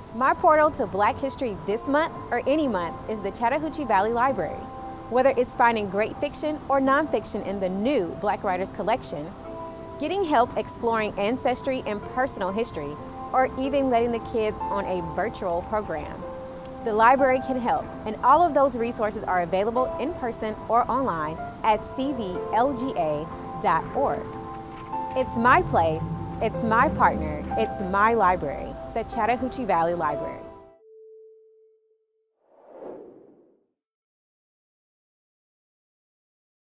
My portal to Black history this month or any month is the Chattahoochee Valley Libraries. Whether it's finding great fiction or nonfiction in the new Black Writers Collection, getting help exploring ancestry and personal history, or even letting the kids on a virtual program, the library can help, and all of those resources are available in person or online at cvlga.org. It's my place, it's my partner, it's my library, the Chattahoochee Valley Library.